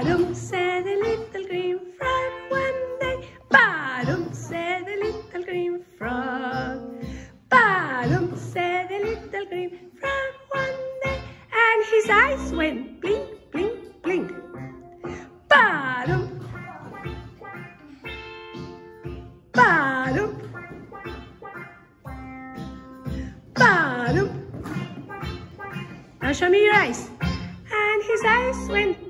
Barump, said the little green frog one day. Barump, said the little green frog. Barump, said the little green frog one day, and his eyes went blink, blink, blink. Barump, Barump, Barump. Now show me your eyes. And his eyes went